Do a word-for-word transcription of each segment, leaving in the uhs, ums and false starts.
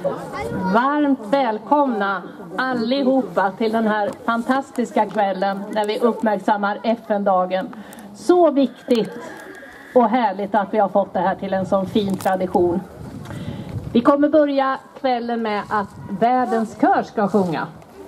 Varmt välkomna allihopa till den här fantastiska kvällen när vi uppmärksammar F N-dagen. Så viktigt och härligt att vi har fått det här till en sån fin tradition. Vi kommer börja kvällen med att världens kör ska sjunga.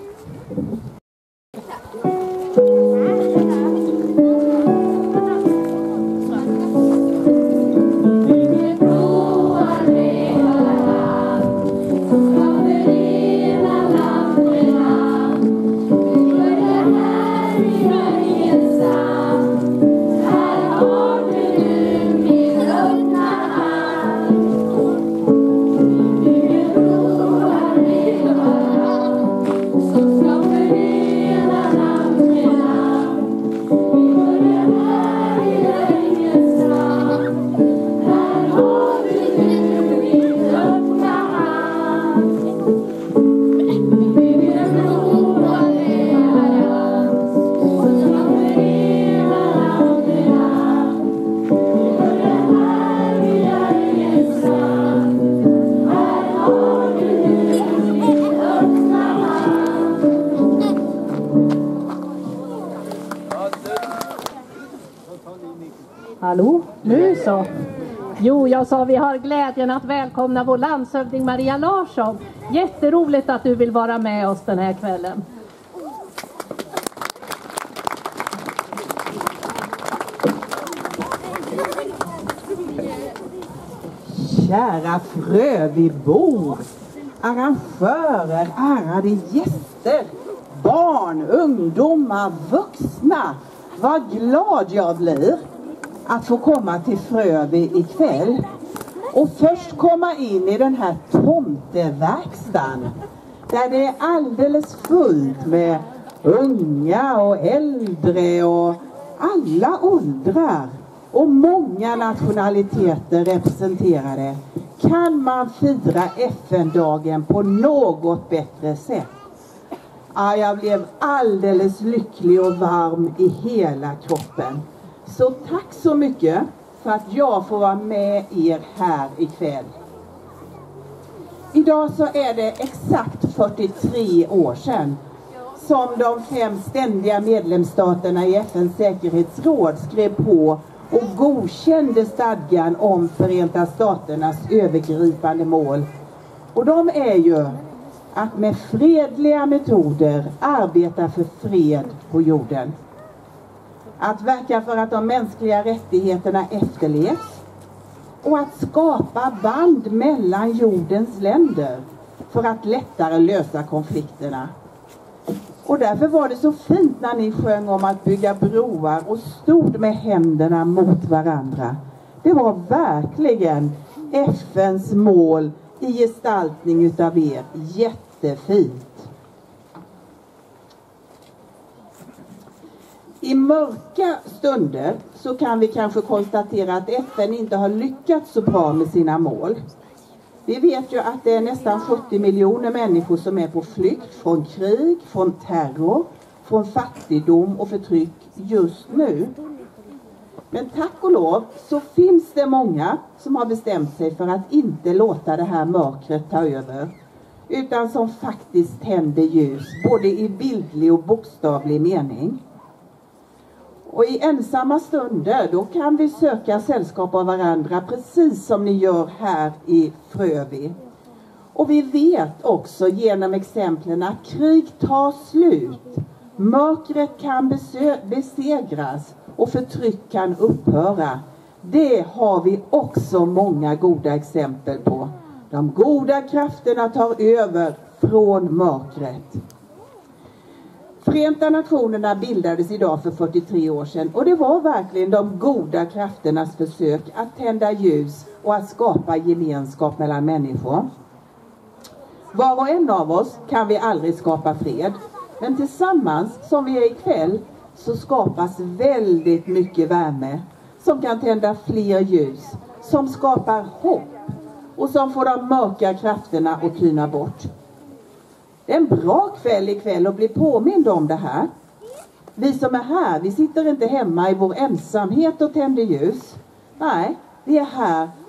Hallå, nu så. Jo, jag sa vi har glädjen att välkomna vår landshövding Maria Larsson. Jätteroligt att du vill vara med oss den här kvällen. Kära Frövibor, arrangörer, ärade gäster, barn, ungdomar, vuxna. Vad glad jag blir att få komma till Frövi ikväll och först komma in i den här tomteverkstan där det är alldeles fullt med unga och äldre och alla åldrar och många nationaliteter representerade. Kan man fira F N-dagen på något bättre sätt? Ja, jag blev alldeles lycklig och varm i hela kroppen. Så tack så mycket för att jag får vara med er här ikväll. Idag så är det exakt fyrtiotre år sedan som de fem ständiga medlemsstaterna i F N:s säkerhetsråd skrev på och godkände stadgan om Förenta Staternas övergripande mål. Och de är ju att med fredliga metoder arbeta för fred på jorden. Att verka för att de mänskliga rättigheterna efterlevs och att skapa band mellan jordens länder för att lättare lösa konflikterna. Och därför var det så fint när ni sjöng om att bygga broar och stod med händerna mot varandra. Det var verkligen F N:s mål i gestaltning utav er. Jättefint. I mörka stunder så kan vi kanske konstatera att F N inte har lyckats så bra med sina mål. Vi vet ju att det är nästan sjuttio miljoner människor som är på flykt från krig, från terror, från fattigdom och förtryck just nu. Men tack och lov så finns det många som har bestämt sig för att inte låta det här mörkret ta över. Utan som faktiskt tänder ljus både i bildlig och bokstavlig mening. Och i ensamma stunder då kan vi söka sällskap av varandra precis som ni gör här i Frövi. Och vi vet också genom exemplen att krig tar slut, mörkret kan besegras och förtryck kan upphöra. Det har vi också många goda exempel på. De goda krafterna tar över från mörkret. Förenta Nationerna bildades idag för fyrtiotre år sedan och det var verkligen de goda krafternas försök att tända ljus och att skapa gemenskap mellan människor. Var och en av oss kan vi aldrig skapa fred, men tillsammans som vi är ikväll så skapas väldigt mycket värme som kan tända fler ljus, som skapar hopp och som får de mörka krafterna att tyna bort. Det är en bra kväll ikväll att bli påmind om det här. Vi som är här, vi sitter inte hemma i vår ensamhet och tänder ljus. Nej, vi är här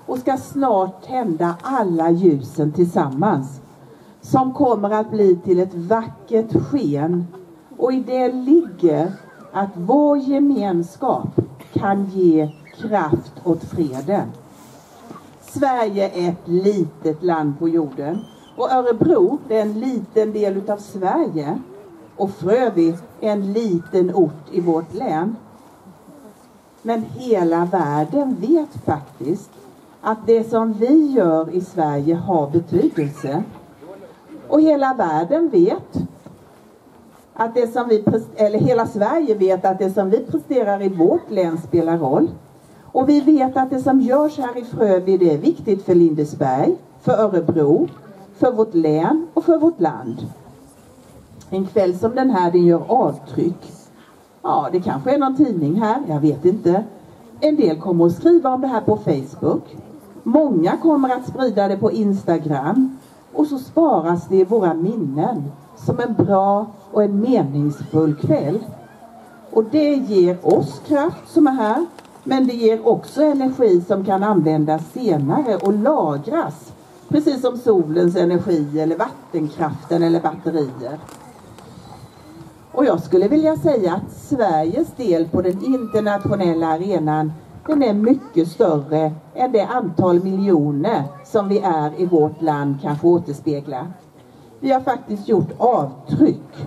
och ska snart tända alla ljusen tillsammans, som kommer att bli till ett vackert sken, och i det ligger att vår gemenskap kan ge kraft åt freden. Sverige är ett litet land på jorden, och Örebro är en liten del utav Sverige, och Frövi är en liten ort i vårt län. Men hela världen vet faktiskt att det som vi gör i Sverige har betydelse. Och hela världen vet att det som vi, eller hela Sverige vet att det som vi presterar i vårt län spelar roll. Och vi vet att det som görs här i Frövi, det är viktigt för Lindesberg, för Örebro, för vårt län och för vårt land. En kväll som den här, den gör avtryck. Ja, det kanske är någon tidning här, jag vet inte. En del kommer att skriva om det här på Facebook. Många kommer att sprida det på Instagram. Och så sparas det i våra minnen som en bra och en meningsfull kväll. Och det ger oss kraft som är här. Men det ger också energi som kan användas senare och lagras. Precis som solens energi eller vattenkraften eller batterier. Och jag skulle vilja säga att Sveriges del på den internationella arenan, den är mycket större än det antal miljoner som vi är i vårt land kanske återspeglar. Vi har faktiskt gjort avtryck.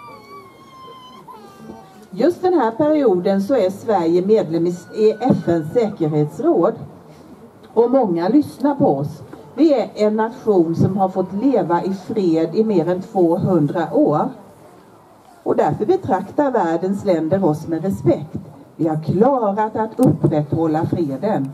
Just den här perioden så är Sverige medlem i F N:s säkerhetsråd. Och många lyssnar på oss. Vi är en nation som har fått leva i fred i mer än tvåhundra år. Och därför betraktar världens länder oss med respekt. Vi har klarat att upprätthålla freden.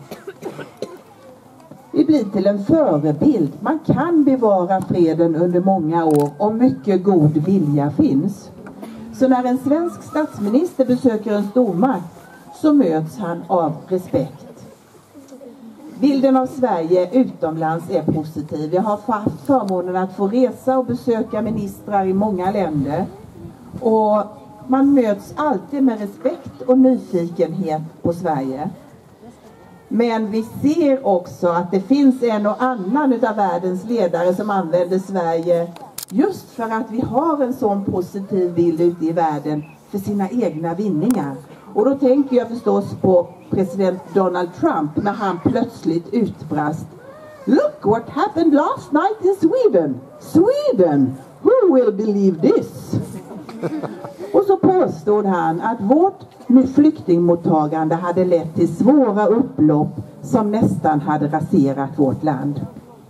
Vi blir till en förebild. Man kan bevara freden under många år om mycket god vilja finns. Så när en svensk statsminister besöker en stormakt så möts han av respekt. Bilden av Sverige utomlands är positiv. Jag har haft förmånen att få resa och besöka ministrar i många länder. Och man möts alltid med respekt och nyfikenhet på Sverige. Men vi ser också att det finns en och annan utav världens ledare som använder Sverige just för att vi har en sån positiv bild ute i världen för sina egna vinningar. Och då tänker jag förstås på president Donald Trump när han plötsligt utbrast: "Look what happened last night in Sweden! Sweden! Who will believe this?" Och så påstod han att vårt flyktingmottagande hade lett till svåra upplopp som nästan hade raserat vårt land.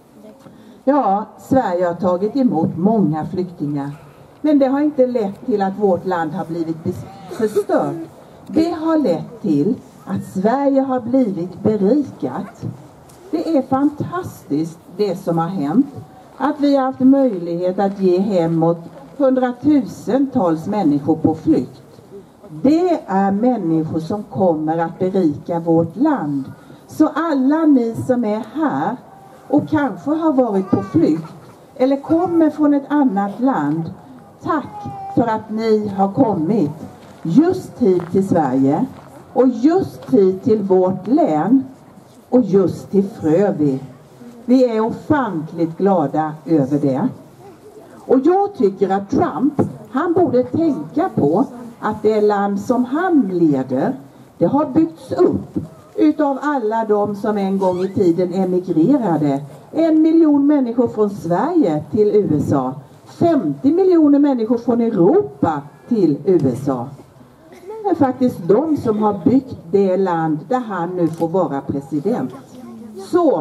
Ja, Sverige har tagit emot många flyktingar. Men det har inte lett till att vårt land har blivit förstört. Det har lett till att Sverige har blivit berikat. Det är fantastiskt det som har hänt. Att vi har haft möjlighet att ge hem åt hundratusentals människor på flykt. Det är människor som kommer att berika vårt land. Så alla ni som är här och kanske har varit på flykt eller kommer från ett annat land, tack för att ni har kommit just hit till Sverige och just hit till vårt län och just till Frövi. Vi är ofantligt glada över det. Och jag tycker att Trump, han borde tänka på att det land som han leder, det har byggts upp utav alla de som en gång i tiden emigrerade. En miljon människor från Sverige till U S A. femtio miljoner människor från Europa till U S A. Det är faktiskt de som har byggt det land där han nu får vara president. Så,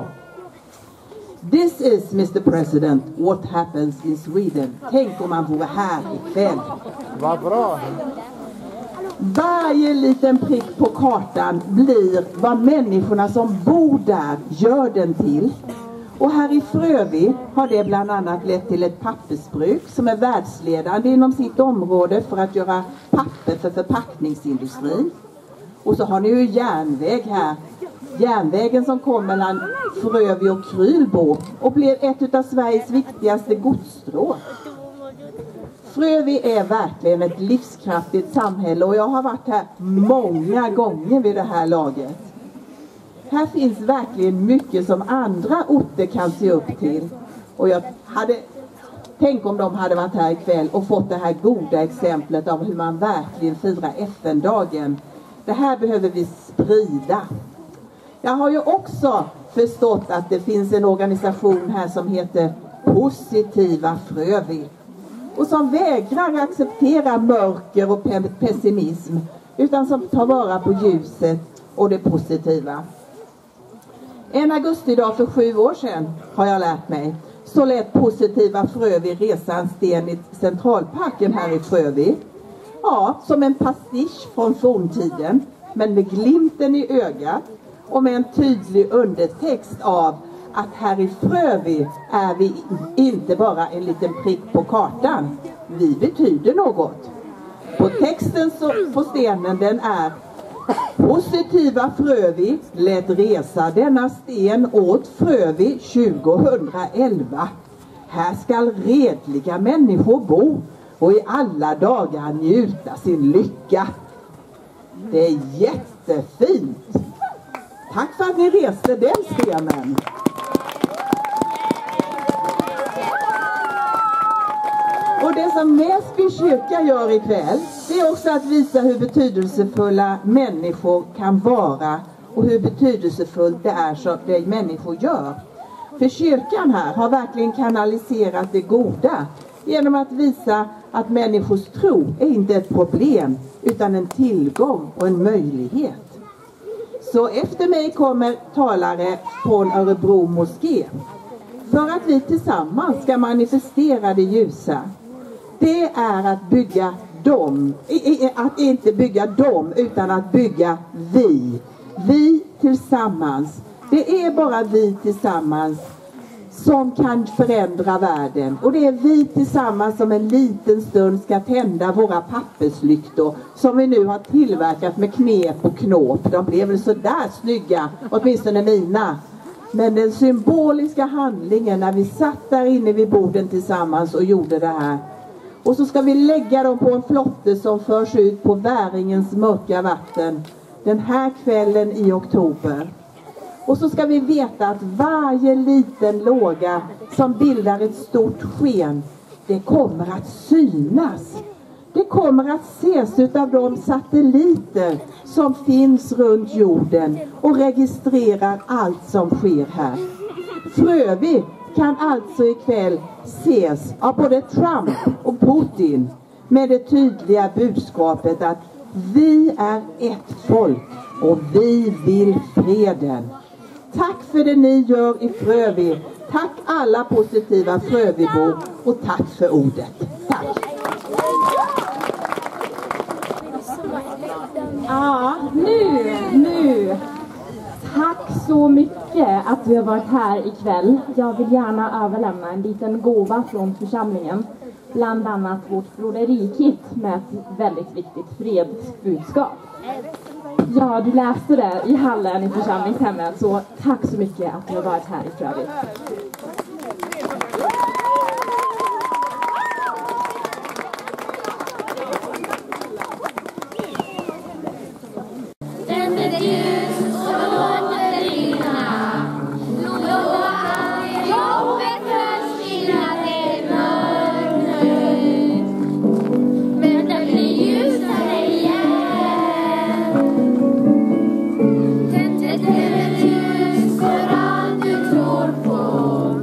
this is mister President, what happens in Sweden. Tänk om man vore här ikväll. Vad bra. Varje liten prick på kartan blir vad människorna som bor där gör den till. Och här i Frövi har det bland annat lett till ett pappersbruk som är världsledande inom sitt område för att göra papper för förpackningsindustrin. Och så har ni ju järnväg här. Järnvägen som kom mellan Frövi och Krylbo och blev ett av Sveriges viktigaste godsstråk. Frövi är verkligen ett livskraftigt samhälle och jag har varit här många gånger vid det här laget. Här finns verkligen mycket som andra orter kan se upp till. Och jag hade, tänk om de hade varit här ikväll och fått det här goda exemplet av hur man verkligen firar F N-dagen. Det här behöver vi sprida. Jag har ju också förstått att det finns en organisation här som heter Positiva Frövi. Och som vägrar acceptera mörker och pe- pessimism. Utan som tar vara på ljuset och det positiva. En augustidag för sju år sedan har jag lärt mig. Så lät Positiva Frövi resa en sten i Centralparken här i Frövi. Ja, som en pastisch från forntiden. Men med glimten i ögat. Och med en tydlig undertext av att här i Frövi är vi inte bara en liten prick på kartan. Vi betyder något. På texten så, på stenen den är: Positiva Frövi lät resa denna sten åt Frövi tjugohundraelva. Här skall redliga människor bo och i alla dagar njuta sin lycka. Det är jättefint. Tack för att ni reste den stenen. Och det som Näsby kyrka gör ikväll, det är också att visa hur betydelsefulla människor kan vara och hur betydelsefullt det är som det människor gör. För kyrkan här har verkligen kanaliserat det goda genom att visa att människors tro är inte ett problem utan en tillgång och en möjlighet. Så efter mig kommer talare från Örebro moské. För att vi tillsammans ska manifestera det ljusa. Det är att bygga dem, att inte bygga dem utan att bygga vi. Vi tillsammans. Det är bara vi tillsammans som kan förändra världen. Och det är vi tillsammans som en liten stund ska tända våra papperslyktor som vi nu har tillverkat med knep och knåp. De blev väl så där snygga, åtminstone mina. Men den symboliska handlingen när vi satt där inne vid borden tillsammans och gjorde det här. Och så ska vi lägga dem på en flotte som förs ut på Väringens mörka vatten den här kvällen i oktober. Och så ska vi veta att varje liten låga som bildar ett stort sken, det kommer att synas. Det kommer att ses utav de satelliter som finns runt jorden och registrerar allt som sker här. Frövi kan alltså ikväll ses av både Trump och Putin med det tydliga budskapet att vi är ett folk och vi vill freden. Tack för det ni gör i Frövi. Tack alla Positiva Frövibor och tack för ordet. Tack. Ja, nu, nu. Tack så mycket att du har varit här ikväll. Jag vill gärna överlämna en liten gåva från församlingen. Bland annat vårt broderikit med ett väldigt viktigt fredsbudskap. Ja, du läste det i hallen i församlingshemmet, så tack så mycket att du har varit här i Frövi. För allt du tror på.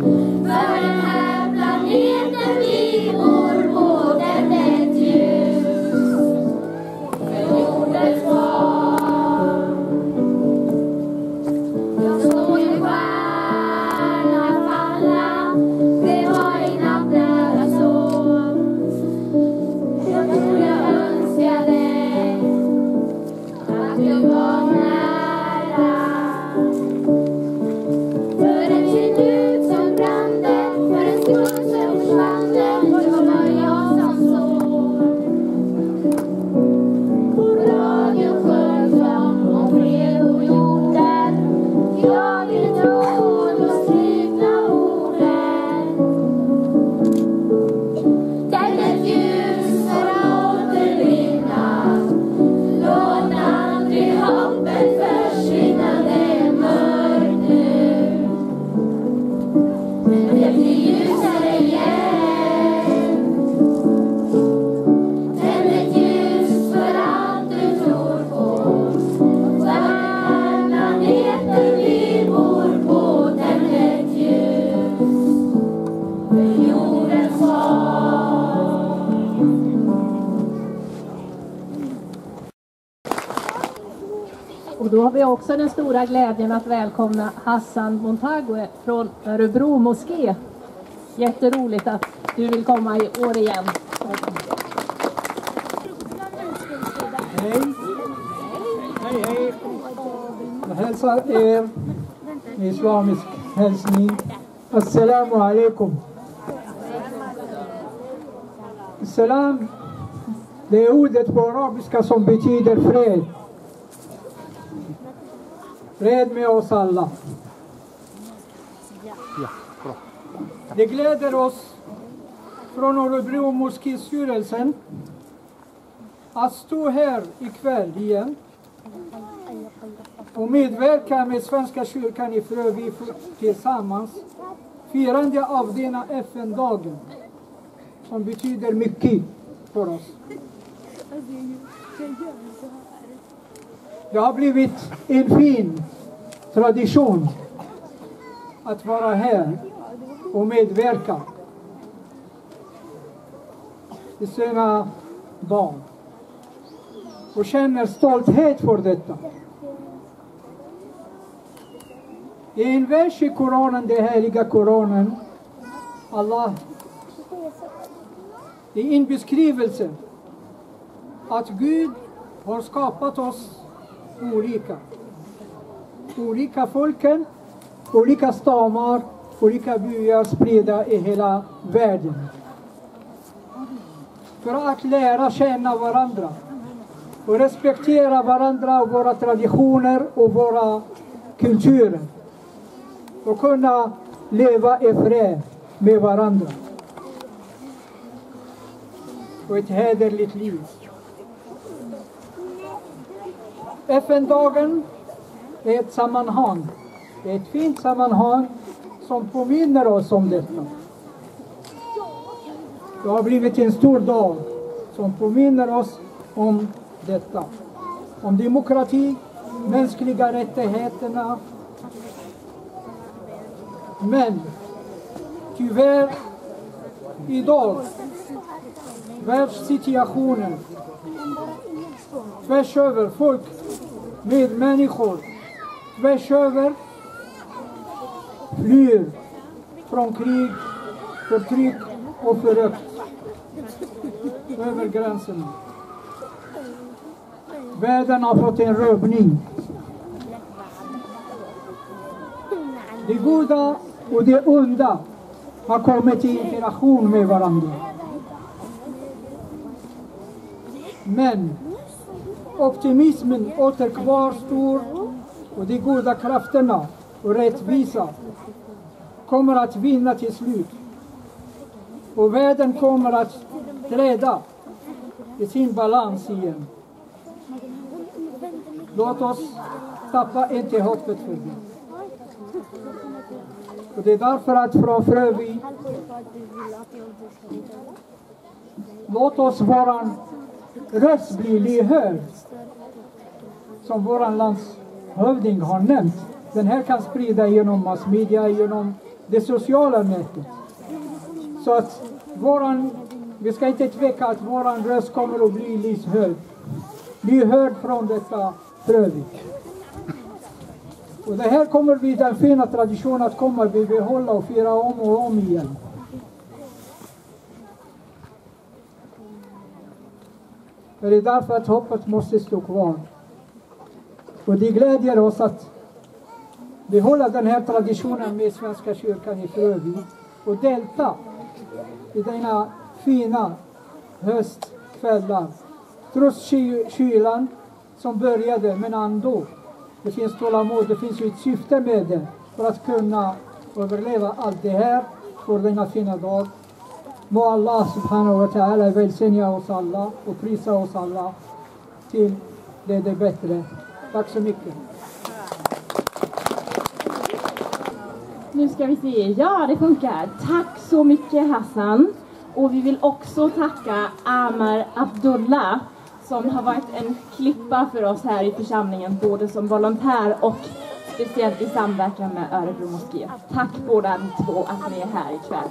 då har vi också den stora glädjen att välkomna Hassan Montague från Örebro moské. Jätteroligt att du vill komma i år igen. Hej! Hej, hej! Jag hälsar er med islamisk hälsning. Assalamu alaikum. Salam, det är ordet på arabiska som betyder fred. Fred med oss alla. Det gläder oss från Örebro moskistyrelsen att stå här ikväll igen och medverka med Svenska kyrkan i Frövi tillsammans firande av denna F N-dagen som betyder mycket för oss. Det har blivit en fin tradition att vara här och medverka i sina barn och känner stolthet för detta. I en vers i Koranen, den heliga Koranen, Allah i en beskrivelse att Gud har skapat oss olika. Olika folken, olika stammar, olika byar spridda i hela världen. För att lära känna varandra och respektera varandra och våra traditioner och våra kulturer. Och kunna leva i fred med varandra. Och ett hederligt liv. F N-dagen är ett sammanhang. Det är ett fint sammanhang som påminner oss om detta. Det har blivit en stor dag som påminner oss om detta. Om demokrati, mänskliga rättigheterna. Men tyvärr idag världssituationen tvärs över folk med människor tvärs över flyr från krig, förtryck och förakt över gränserna. Världen har fått en rubbning. Det goda och det onda har kommit i interaktion med varandra. Men optimismen åter kvarstår och de goda krafterna och rättvisa kommer att vinna till slut. Och världen kommer att träda i sin balans igen. Låt oss tappa inte hoppet för det. Och det är därför att från Frövi låt oss våran röst bli lyhörd. Som våran landshövding har nämnt. Den här kan sprida genom massmedia, genom det sociala nätet. Så att våran, vi ska inte tveka att våran röst kommer att bli lyhörd. Lyhörd från detta Frövi. Och det här kommer vi, den fina traditionen att komma vi behålla och fira om och om igen. Det är därför att hoppet måste stå kvar. Och det glädjer oss att behålla den här traditionen med Svenska kyrkan i Frövi och delta i denna fina höstkvällar. Trots kylan som började, men ändå. Det finns tålamod, det finns ju ett syfte med det för att kunna överleva allt det här för denna fina dag. Må Allah subhanahu wa ta'ala välsigna oss alla och prisa oss alla till det det bättre. Tack så mycket. Nu ska vi se. Ja, det funkar. Tack så mycket Hassan. Och vi vill också tacka Amar Abdullah som har varit en klippa för oss här i församlingen, både som volontär och speciellt i samverkan med Örebro moské. Tack båda ni två att ni är här ikväll.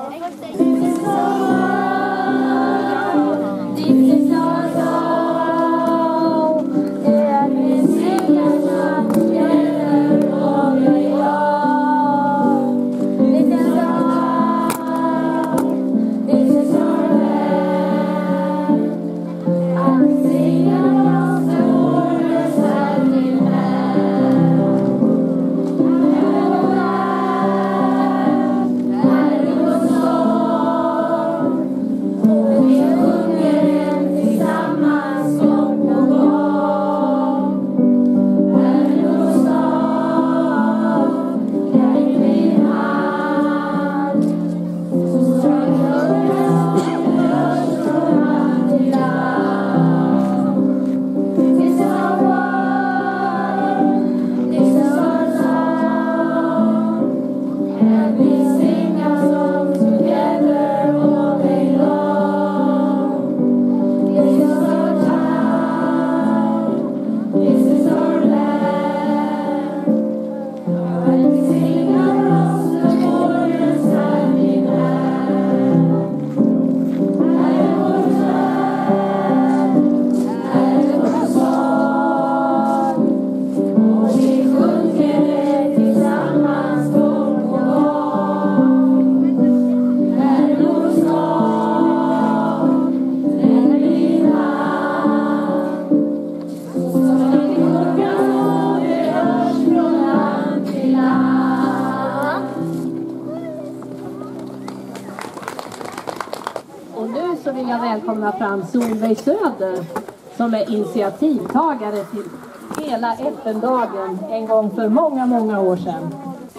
Så vill jag välkomna fram Solveig Söder som är initiativtagare till hela F N-dagen en gång för många, många år sedan.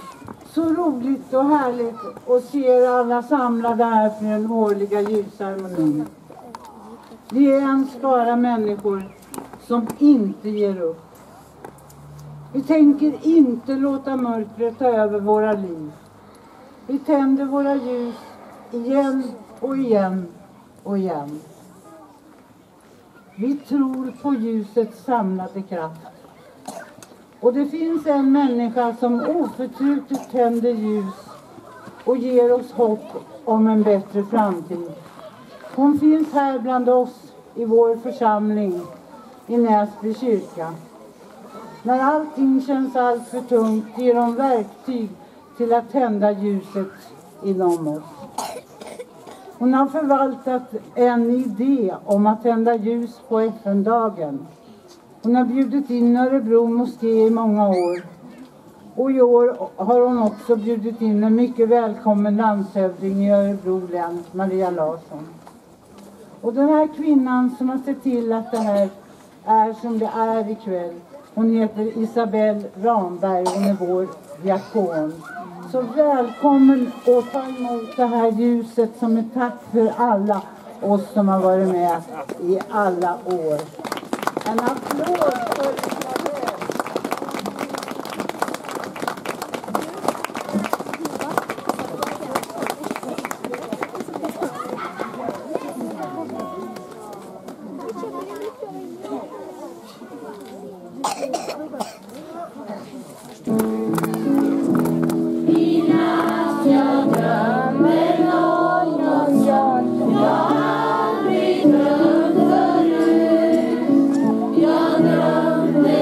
Så roligt och härligt att se alla samlade här för den årliga ljusceremonin. Vi är en skara människor som inte ger upp. Vi tänker inte låta mörkret ta över våra liv. Vi tänder våra ljus igen och igen och igen. Vi tror på ljusets samlade kraft. Och det finns en människa som oförtrutet tänder ljus och ger oss hopp om en bättre framtid. Hon finns här bland oss i vår församling i Näsby kyrka. När allting känns allt för tungt ger hon verktyg till att tända ljuset inom oss. Hon har förvaltat en idé om att tända ljus på F N-dagen. Hon har bjudit in Örebro moské i många år. Och i år har hon också bjudit in en mycket välkommen landshövding i Örebro län, Maria Larsson. Och den här kvinnan som har sett till att det här är som det är ikväll, hon heter Isabel Ramberg, hon är vår diakon. Så välkommen och ta emot det här ljuset som ett tack för alla oss som har varit med i alla år. En applåd för Isabel. Jag drömde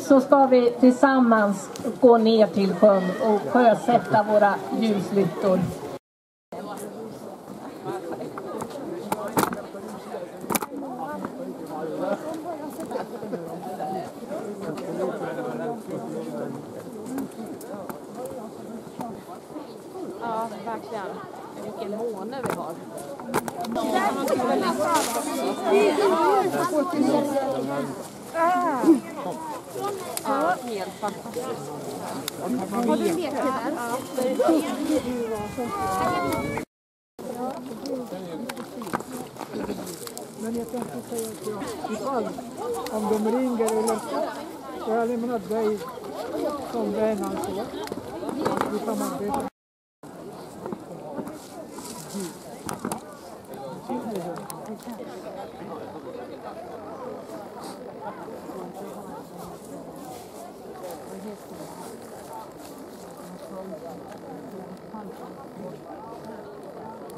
så ska vi tillsammans gå ner till sjön och sjösätta våra ljuslyktor. Ja, verkligen. Vilken måne vi har. Ja, helt fantastiskt. Har du lekt där? Men jag tänkte säga att ifall om de ringer eller så jag lämnar dig som vän alltså. Vi samarbetar.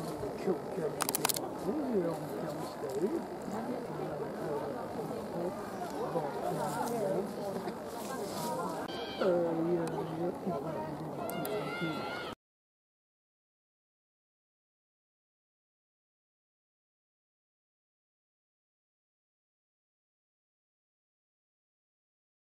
Kokar.